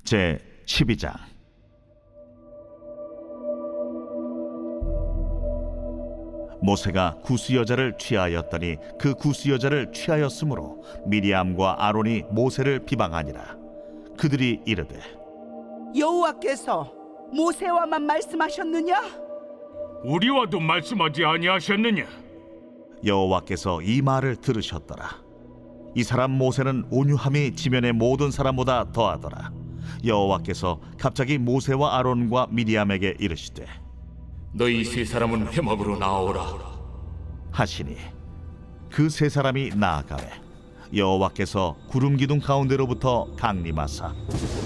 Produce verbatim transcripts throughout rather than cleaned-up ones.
제십이 장. 모세가 구스 여자를 취하였더니 그 구스 여자를 취하였으므로 미리암과 아론이 모세를 비방하니라. 그들이 이르되 여호와께서 모세와만 말씀하셨느냐? 우리와도 말씀하지 아니하셨느냐? 여호와께서 이 말을 들으셨더라. 이 사람 모세는 온유함이 지면의 모든 사람보다 더하더라. 여호와께서 갑자기 모세와 아론과 미리암에게 이르시되 너희 세 사람은 회막으로 나오라 하시니 그 세 사람이 나아가매 여호와께서 구름 기둥 가운데로부터 강림하사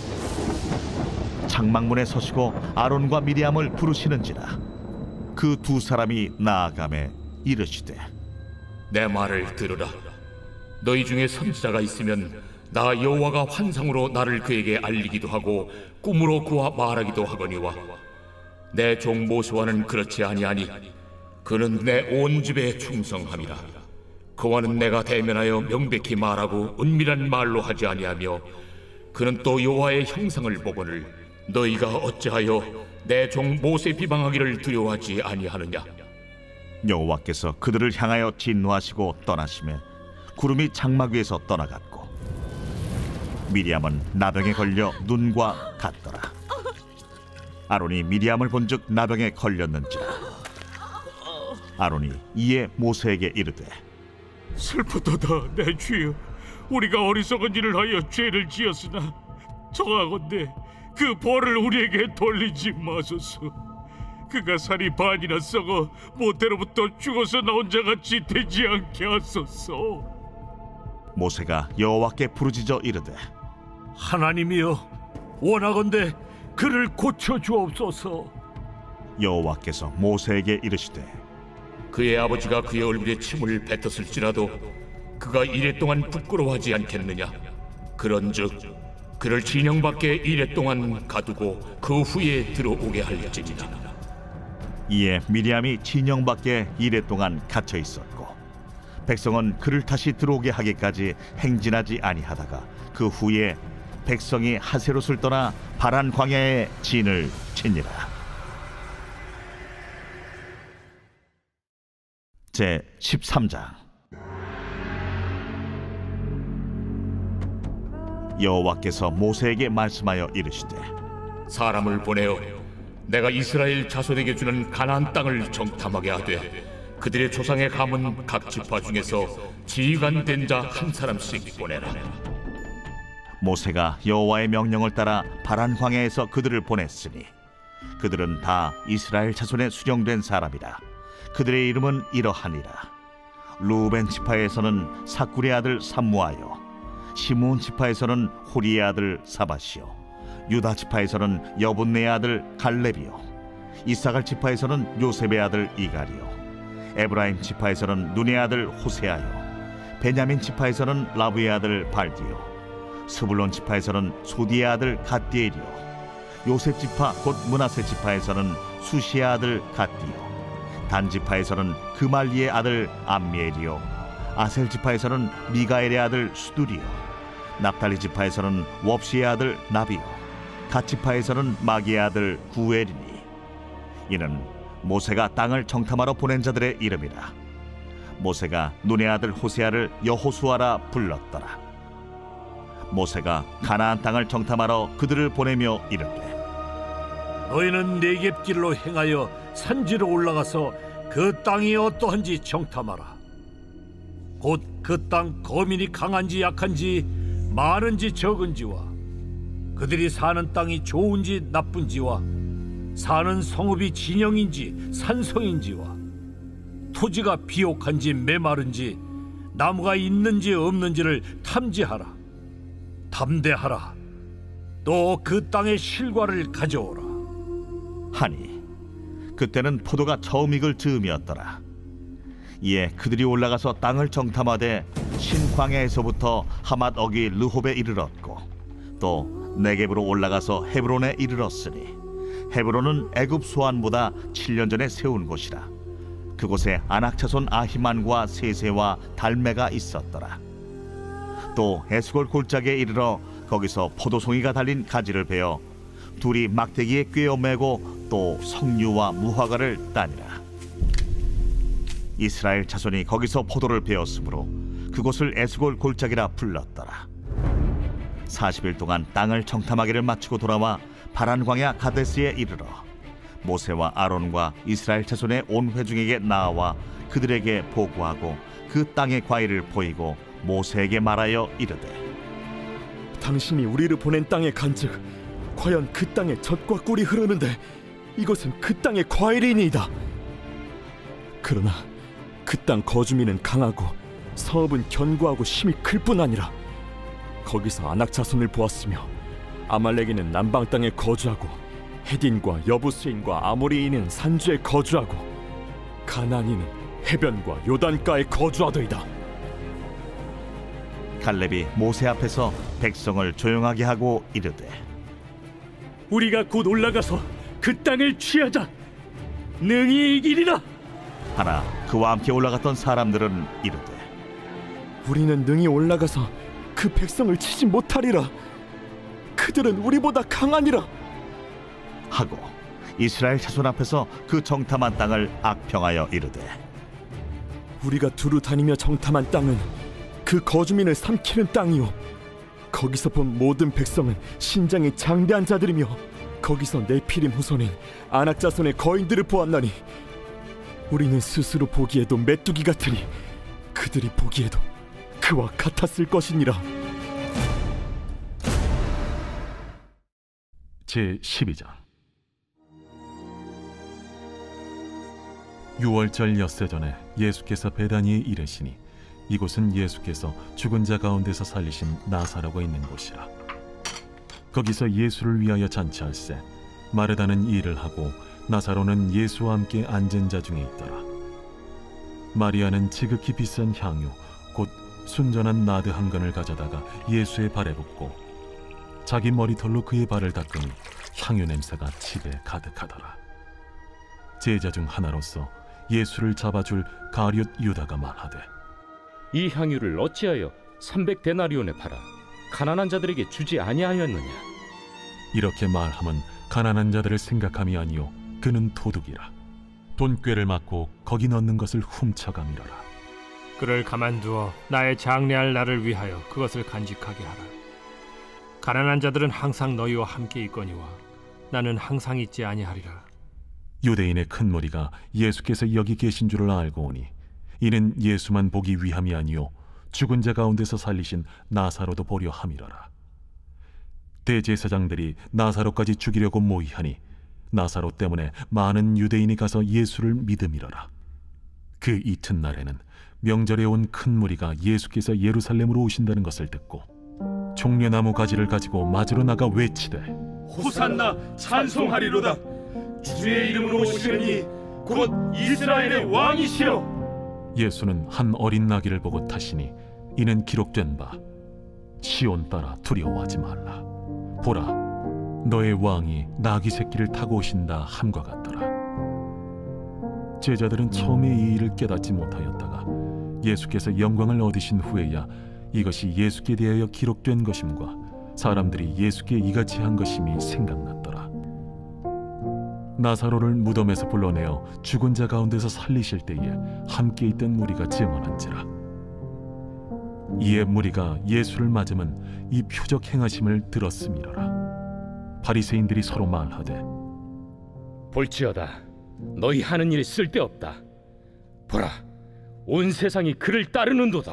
장막문에 서시고 아론과 미리암을 부르시는지라. 그 두 사람이 나아가매 이르시되 내 말을 들으라. 너희 중에 선지자가 있으면 나 여호와가 환상으로 나를 그에게 알리기도 하고 꿈으로 그와 말하기도 하거니와 내 종 모세와는 그렇지 아니하니 그는 내 온 집에 충성함이라. 그와는 내가 대면하여 명백히 말하고 은밀한 말로 하지 아니하며 그는 또 여호와의 형상을 보거늘 너희가 어찌하여 내 종 모세 비방하기를 두려워하지 아니하느냐? 여호와께서 그들을 향하여 진노하시고 떠나시매 구름이 장막 위에서 떠나갔고 미리암은 나병에 걸려 눈과 같더라. 아론이 미리암을 본즉 나병에 걸렸는지라. 아론이 이에 모세에게 이르되 슬프도다 내 주여, 우리가 어리석은 일을 하여 죄를 지었으나 청하건대 그 벌을 우리에게 돌리지 마소서. 그가 살이 반이나 썩어 모태로부터 죽어서 나온 자같이 되지 않게 하소서. 모세가 여호와께 부르짖어 이르되 하나님이여, 원하건대 그를 고쳐 주옵소서. 여호와께서 모세에게 이르시되 그의 아버지가 그의 얼굴에 침을 뱉었을지라도 그가 이래 동안 부끄러워하지 않겠느냐? 그런즉 그를 진영 밖에 이래 동안 가두고 그 후에 들어오게 할지니라. 이에 미리암이 진영 밖에 이래 동안 갇혀 있었고 백성은 그를 다시 들어오게 하기까지 행진하지 아니하다가 그 후에 백성이 하세롯을 떠나 바란 광야에 진을 치니라. 제십삼 장. 여호와께서 모세에게 말씀하여 이르시되 사람을 보내어 내가 이스라엘 자손에게 주는 가나안 땅을 정탐하게 하되 그들의 조상의 가문 각 지파 중에서 지휘관 된 자 한 사람씩 보내라. 모세가 여호와의 명령을 따라 바란 광야에서 그들을 보냈으니 그들은 다 이스라엘 자손에 수령된 사람이라. 그들의 이름은 이러하니라. 루벤 지파에서는 사쿠리의 아들 삼무아요, 시므온 지파에서는 호리의 아들 사바시요, 유다 지파에서는 여분네의 아들 갈렙이요, 이사갈 지파에서는 요셉의 아들 이갈이요, 에브라임 지파에서는 눈의 아들 호세아요, 베냐민 지파에서는 라브의 아들 발디요, 스불론 지파에서는 소디의 아들 갓디엘이요, 요셉 지파 곧 므낫세 지파에서는 수시의 아들 갓디요, 단 지파에서는 그말리의 아들 암미엘이요, 아셀 지파에서는 미가엘의 아들 수두리요, 납달리 지파에서는 웁시의 아들 나비요, 갓 지파에서는 마기의 아들 구엘이니 이는 모세가 땅을 정탐하러 보낸 자들의 이름이라. 모세가 눈의 아들 호세아를 여호수아라 불렀더라. 모세가 가나안 땅을 정탐하러 그들을 보내며 이르되 너희는 네겝길로 행하여 산지로 올라가서 그 땅이 어떠한지 정탐하라. 곧 그 땅 거민이 강한지 약한지 많은지 적은지와 그들이 사는 땅이 좋은지 나쁜지와 사는 성읍이 진영인지 산성인지와 토지가 비옥한지 메마른지 나무가 있는지 없는지를 탐지하라. 담대하라. 또 그 땅의 실과를 가져오라 하니 그때는 포도가 처음 익을 즈음이었더라. 이에 그들이 올라가서 땅을 정탐하되 신광야에서부터 하맛 어기 르홉에 이르렀고 또 네겝으로 올라가서 헤브론에 이르렀으니 헤브론은 애굽 소안보다 칠 년 전에 세운 곳이라. 그곳에 아낙 자손 아히만과 세세와 달메가 있었더라. 또 에스골 골짜기에 이르러 거기서 포도송이가 달린 가지를 베어 둘이 막대기에 꿰어 매고 또 석류와 무화과를 따니라. 이스라엘 자손이 거기서 포도를 베었으므로 그곳을 에스골 골짜기라 불렀더라. 사십 일 동안 땅을 정탐하기를 마치고 돌아와 바란 광야 가데스에 이르러 모세와 아론과 이스라엘 자손의 온 회중에게 나아와 그들에게 보고하고 그 땅의 과일을 보이고 모세에게 말하여 이르되 당신이 우리를 보낸 땅에 간즉 과연 그 땅에 젖과 꿀이 흐르는데 이것은 그 땅의 과일이니이다. 그러나 그 땅 거주민은 강하고 성읍은 견고하고 힘이 클 뿐 아니라 거기서 아낙 자손을 보았으며 아말렉인은 남방 땅에 거주하고 헤딘과 여부스인과 아모리인은 산주에 거주하고 가나안인은 해변과 요단가에 거주하더이다. 갈렙이 모세 앞에서 백성을 조용하게 하고 이르되 우리가 곧 올라가서 그 땅을 취하자. 능히 이기리라. 하나 그와 함께 올라갔던 사람들은 이르되 우리는 능히 올라가서 그 백성을 치지 못하리라. 그들은 우리보다 강하니라 하고 이스라엘 자손 앞에서 그 정탐한 땅을 악평하여 이르되 우리가 두루 다니며 정탐한 땅은 그 거주민을 삼키는 땅이요 거기서 본 모든 백성은 신장이 장대한 자들이며 거기서 네피림 후손인 아낙 자손의 거인들을 보았나니 우리는 스스로 보기에도 메뚜기 같으니 그들이 보기에도 그와 같았을 것이니라. 제십이 장. 유월절 엿새 전에 예수께서 베다니에 이르시니 이곳은 예수께서 죽은 자 가운데서 살리신 나사로가 있는 곳이라. 거기서 예수를 위하여 잔치할세 마르다는 일을 하고 나사로는 예수와 함께 앉은 자 중에 있더라. 마리아는 지극히 비싼 향유 곧 순전한 나드 한 건을 가져다가 예수의 발에 붓고 자기 머리털로 그의 발을 닦으니 향유 냄새가 집에 가득하더라. 제자 중 하나로서 예수를 잡아줄 가룟 유다가 말하되 이 향유를 어찌하여 삼백 데나리온에 팔아 가난한 자들에게 주지 아니하였느냐. 이렇게 말함은 가난한 자들을 생각함이 아니요 그는 도둑이라. 돈꾀를 맞고 거기 넣는 것을 훔쳐가미러라. 그를 가만두어 나의 장래할 날을 위하여 그것을 간직하게 하라. 가난한 자들은 항상 너희와 함께 있거니와 나는 항상 있지 아니하리라. 유대인의 큰 무리가 예수께서 여기 계신 줄을 알고 오니 이는 예수만 보기 위함이 아니요 죽은 자 가운데서 살리신 나사로도 보려 함이러라. 대제사장들이 나사로까지 죽이려고 모의하니 나사로 때문에 많은 유대인이 가서 예수를 믿음이러라. 그 이튿날에는 명절에 온 큰 무리가 예수께서 예루살렘으로 오신다는 것을 듣고 종려나무 가지를 가지고 맞으러 나가 외치되 호산나 찬송하리로다. 주의 이름으로 오시느니 곧 이스라엘의 왕이시여. 예수는 한 어린 나귀를 보고 타시니 이는 기록된 바 시온 따라 두려워하지 말라. 보라 너의 왕이 나귀 새끼를 타고 오신다 함과 같더라. 제자들은 처음에 이 일을 깨닫지 못하였다가 예수께서 영광을 얻으신 후에야 이것이 예수께 대하여 기록된 것임과 사람들이 예수께 이같이 한 것임이 생각났더라. 나사로를 무덤에서 불러내어 죽은 자 가운데서 살리실 때에 함께 있던 무리가 증언한지라. 이에 무리가 예수를 맞으면 이 표적 행하심을 들었음이러라. 바리새인들이 서로 말하되 볼지어다 너희 하는 일이 쓸데없다. 보라 온 세상이 그를 따르는도다.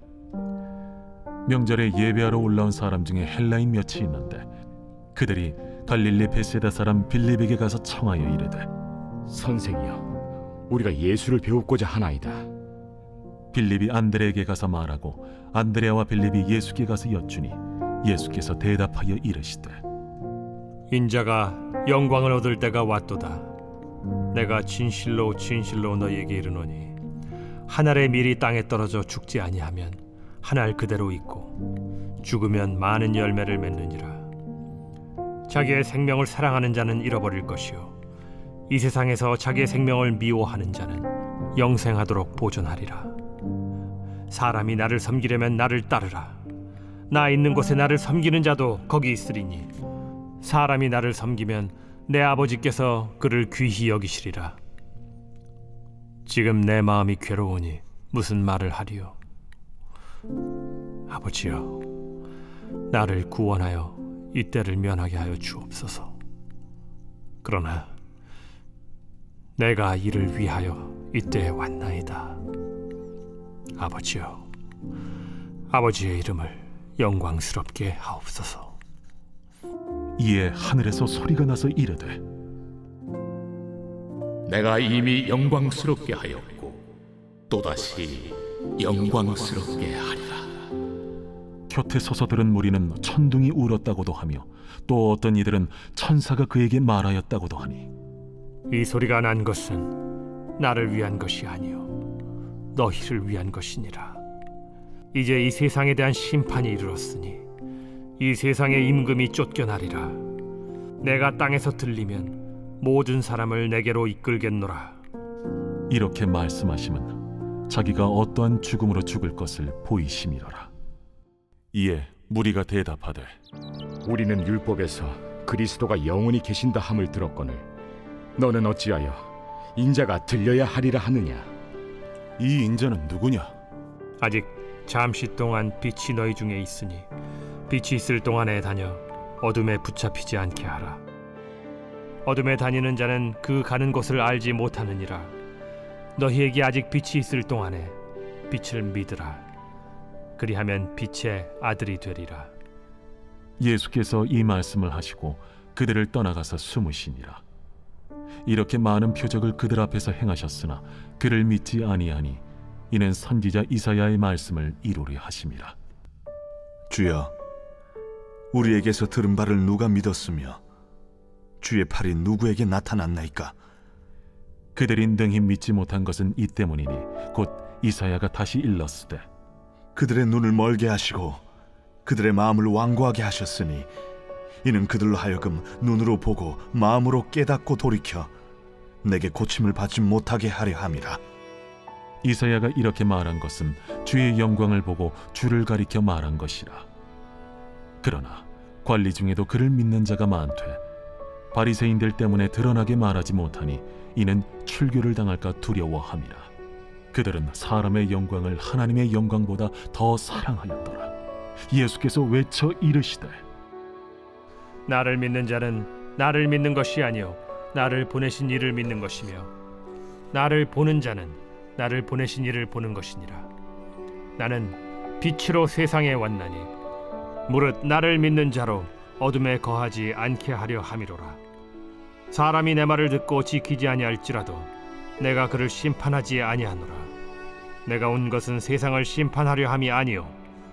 명절에 예배하러 올라온 사람 중에 헬라인 몇이 있는데 그들이 갈릴리 베세다 사람 빌립에게 가서 청하여 이르되 선생이여 우리가 예수를 배우고자 하나이다. 빌립이 안드레에게 가서 말하고 안드레와 빌립이 예수께 가서 여쭈니 예수께서 대답하여 이르시되 인자가 영광을 얻을 때가 왔도다. 내가 진실로 진실로 너희에게 이르노니 한 알의 밀이 땅에 떨어져 죽지 아니하면 한 알 그대로 있고 죽으면 많은 열매를 맺느니라. 자기의 생명을 사랑하는 자는 잃어버릴 것이요 이 세상에서 자기의 생명을 미워하는 자는 영생하도록 보존하리라. 사람이 나를 섬기려면 나를 따르라. 나 있는 곳에 나를 섬기는 자도 거기 있으리니 사람이 나를 섬기면 내 아버지께서 그를 귀히 여기시리라. 지금 내 마음이 괴로우니 무슨 말을 하리요? 아버지여, 나를 구원하여 이 때를 면하게 하여 주옵소서. 그러나 내가 이를 위하여 이때에 왔나이다. 아버지여, 아버지의 이름을 영광스럽게 하옵소서. 이에 하늘에서 소리가 나서 이르되, 내가 이미 영광스럽게 하였고 또다시 영광스럽게 하리라. 곁에 서서 들은 무리는 천둥이 울었다고도 하며 또 어떤 이들은 천사가 그에게 말하였다고도 하니, 이 소리가 난 것은 나를 위한 것이 아니요 너희를 위한 것이니라. 이제 이 세상에 대한 심판이 이르렀으니 이 세상의 임금이 쫓겨나리라. 내가 땅에서 들리면 모든 사람을 내게로 이끌겠노라. 이렇게 말씀하심은 자기가 어떠한 죽음으로 죽을 것을 보이심이로라. 이에 무리가 대답하되, 우리는 율법에서 그리스도가 영원히 계신다 함을 들었거늘 너는 어찌하여 인자가 들려야 하리라 하느냐? 이 인자는 누구냐? 아직 잠시 동안 빛이 너희 중에 있으니 빛이 있을 동안에 다녀 어둠에 붙잡히지 않게 하라. 어둠에 다니는 자는 그 가는 곳을 알지 못하느니라. 너희에게 아직 빛이 있을 동안에 빛을 믿으라. 그리하면 빛의 아들이 되리라. 예수께서 이 말씀을 하시고 그들을 떠나가서 숨으시니라. 이렇게 많은 표적을 그들 앞에서 행하셨으나 그를 믿지 아니하니 이는 선지자 이사야의 말씀을 이루려 하심이라. 주여, 우리에게서 들은 바를 누가 믿었으며 주의 팔이 누구에게 나타났나이까? 그들이 능히 믿지 못한 것은 이 때문이니 곧 이사야가 다시 일렀으되, 그들의 눈을 멀게 하시고 그들의 마음을 완고하게 하셨으니 이는 그들로 하여금 눈으로 보고 마음으로 깨닫고 돌이켜 내게 고침을 받지 못하게 하려 함이라. 이사야가 이렇게 말한 것은 주의 영광을 보고 주를 가리켜 말한 것이라. 그러나 관리 중에도 그를 믿는 자가 많되 바리새인들 때문에 드러나게 말하지 못하니 이는 출교를 당할까 두려워함이라. 그들은 사람의 영광을 하나님의 영광보다 더 사랑하였더라. 예수께서 외쳐 이르시되, 나를 믿는 자는 나를 믿는 것이 아니요 나를 보내신 이를 믿는 것이며 나를 보는 자는 나를 보내신 이를 보는 것이니라. 나는 빛으로 세상에 왔나니 무릇 나를 믿는 자로 어둠에 거하지 않게 하려 함이로라. 사람이 내 말을 듣고 지키지 아니할지라도 내가 그를 심판하지 아니하노라. 내가 온 것은 세상을 심판하려 함이 아니요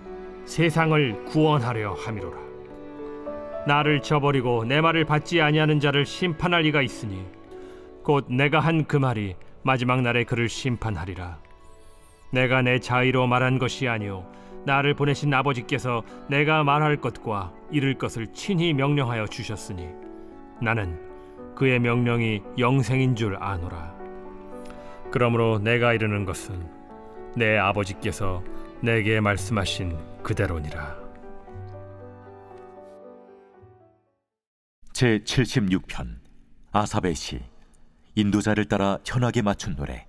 세상을 구원하려 함이로라. 나를 저버리고 내 말을 받지 아니하는 자를 심판할 이가 있으니 곧 내가 한 그 말이 마지막 날에 그를 심판하리라. 내가 내 자의로 말한 것이 아니요 나를 보내신 아버지께서 내가 말할 것과 이룰 것을 친히 명령하여 주셨으니 나는 그의 명령이 영생인 줄 아노라. 그러므로 내가 이르는 것은 내 아버지께서 내게 말씀하신 그대로니라. 제칠십육 편 아삽의 시. 인도자를 따라 현악에 맞춘 노래.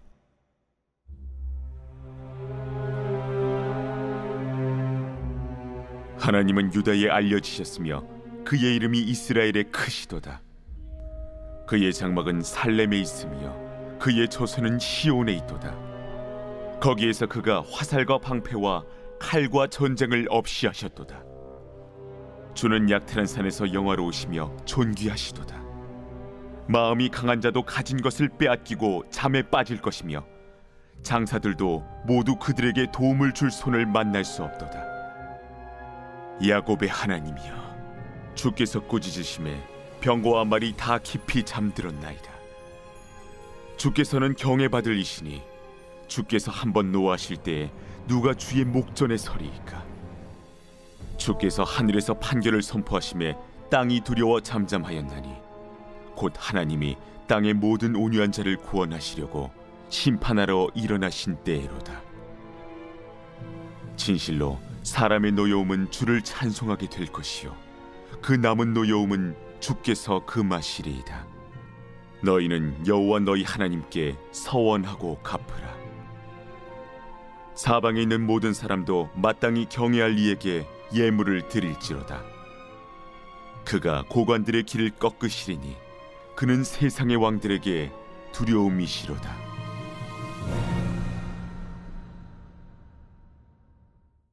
하나님은 유다에 알려지셨으며 그의 이름이 이스라엘에 크시도다. 그의 장막은 살렘에 있으며 그의 처소는 시온에 있도다. 거기에서 그가 화살과 방패와 칼과 전쟁을 없이 하셨도다. 주는 약탈한 산에서 영화로우시며 존귀하시도다. 마음이 강한 자도 가진 것을 빼앗기고 잠에 빠질 것이며 장사들도 모두 그들에게 도움을 줄 손을 만날 수 없도다. 야곱의 하나님이여, 주께서 꾸짖으심에 병거와 말이 다 깊이 잠들었나이다. 주께서는 경외받을 이시니 주께서 한번 노하실 때에 누가 주의 목전에 서리이까? 주께서 하늘에서 판결을 선포하심에 땅이 두려워 잠잠하였나니 곧 하나님이 땅의 모든 온유한 자를 구원하시려고 심판하러 일어나신 때에로다. 진실로 사람의 노여움은 주를 찬송하게 될 것이요 그 남은 노여움은 주께서 금하시리이다. 너희는 여호와 너희 하나님께 서원하고 갚으라. 사방에 있는 모든 사람도 마땅히 경외할 이에게 예물을 드릴지로다. 그가 고관들의 길을 꺾으시리니 그는 세상의 왕들에게 두려움이시로다.